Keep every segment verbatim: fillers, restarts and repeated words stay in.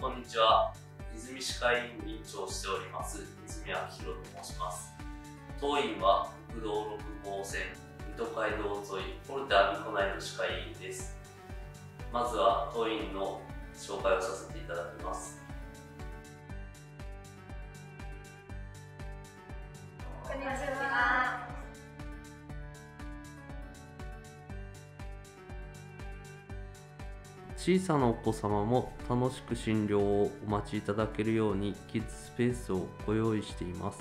こんにちは。泉歯科医院院長をしております泉明宏と申します。当院は国道ろく号線水戸街道沿いポルテアミコ内の歯科医院です。まずは当院の紹介をさせていただきます。 こんにちは。 小さなお子様も楽しく診療をお待ちいただけるようにキッズスペースをご用意しています。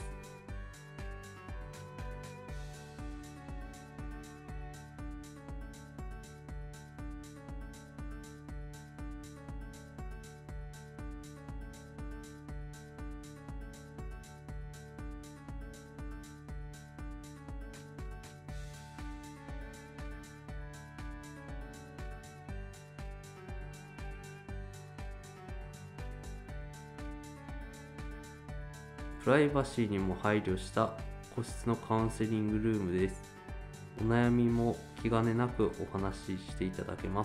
プライバシーにも配慮した個室のカウンセリングルームです。お悩みも気兼ねなくお話ししていただけます。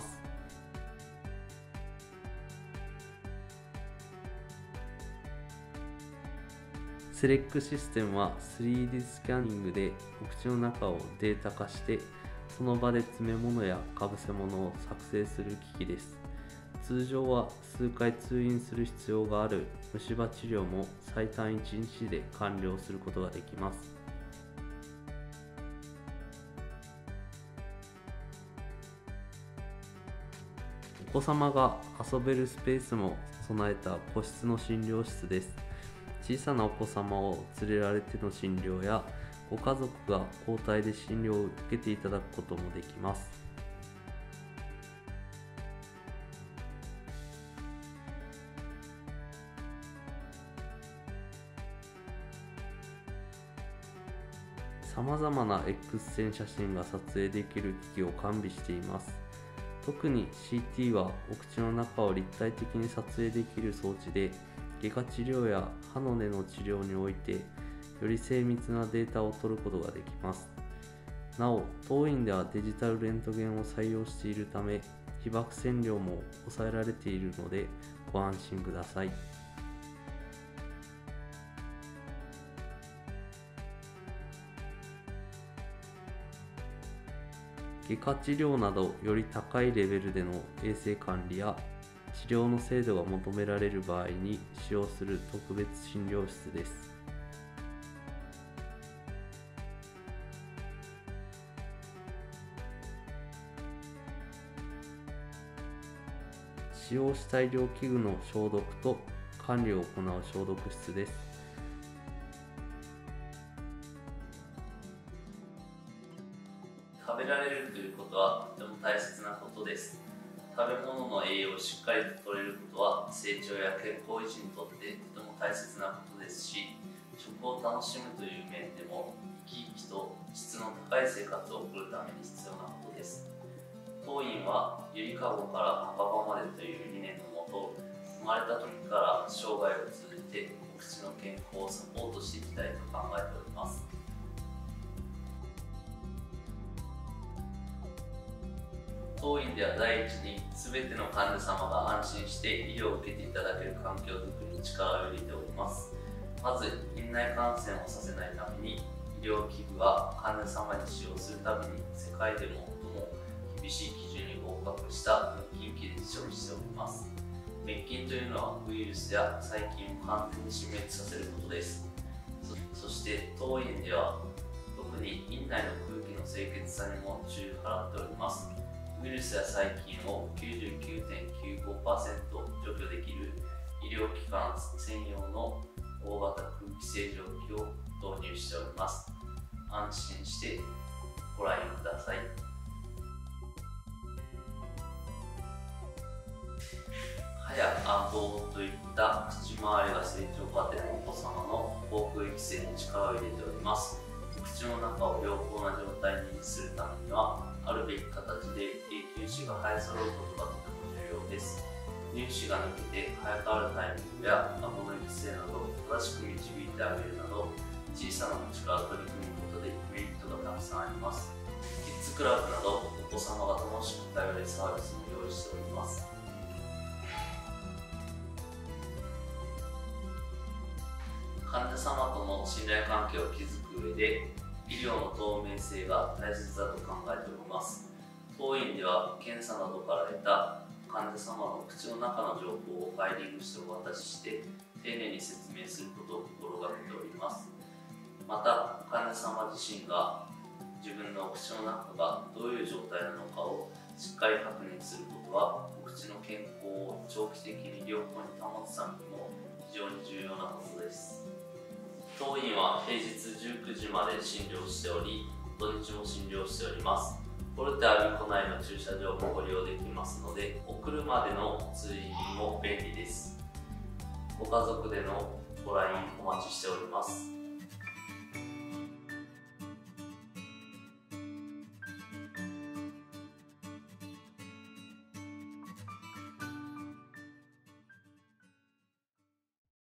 セレックシステムは スリーディー スキャニングでお口の中をデータ化してその場で詰め物やかぶせ物を作成する機器です。通常は数回通院する必要がある虫歯治療も最短いちにちで完了することができます。お子様が遊べるスペースも備えた個室の診療室です。小さなお子様を連れられての診療やご家族が交代で診療を受けていただくこともできます。さまざまな X 線写真が撮影できる機器を完備しています。特に シーティー はお口の中を立体的に撮影できる装置で、外科治療や歯の根の治療においてより精密なデータを取ることができます。なお、当院ではデジタルレントゲンを採用しているため、被曝線量も抑えられているのでご安心ください。外科治療などより高いレベルでの衛生管理や治療の精度が求められる場合に使用する特別診療室です。使用した医療器具の消毒と管理を行う消毒室です。 食べられるということはとても大切なことです。食べ物の栄養をしっかりと取れることは成長や健康維持にとってとても大切なことですし、食を楽しむという面でも生き生きと質の高い生活を送るために必要なことです。当院はゆりかごから墓場までという理念のもと、生まれた時から生涯を通じてお口の健康をサポートしていきたいと考えております。当院では第一に全ての患者様が安心して医療を受けていただける環境づくりに力を入れております。まず院内感染をさせないために医療器具は患者様に使用するために世界で最も厳しい基準に合格した滅菌機で処理しております。滅菌というのはウイルスや細菌を完全に死滅させることです。 そ, そして当院では特に院内の空気の清潔さにも注意を払っております。ウイルスや細菌を きゅうじゅうきゅうてんきゅうごパーセント 除去できる医療機関専用の大型空気清浄機を導入しております。安心してご来院ください。歯や暗号といった口周りが成長過程のお子様の口腔育成に力を入れております。お口の中を良好な状態にするためにはあるべき形で永久歯が生え揃うことがとても重要です。乳歯が抜けて生え変わるタイミングや顎の育成など正しく導いてあげるなど小さな口から取り組むことでメリットがたくさんあります。キッズクラブなどお子様が楽しく通えるサービスも用意しております。 患者様との信頼関係を築く上で医療の透明性が大切だと考えております。当院では検査などから得た患者様の口の中の情報をファイリングしてお渡しして丁寧に説明することを心がけております。また患者様自身が自分のお口の中がどういう状態なのかをしっかり確認することはお口の健康を長期的に良好に保つためにも非常に重要なことです。当院は平日じゅうくじまで診療しており、土日も診療しております。ポルテアビコ内の駐車場もご利用できますので、お車での通院も便利です。ご家族でのご来院お待ちしております。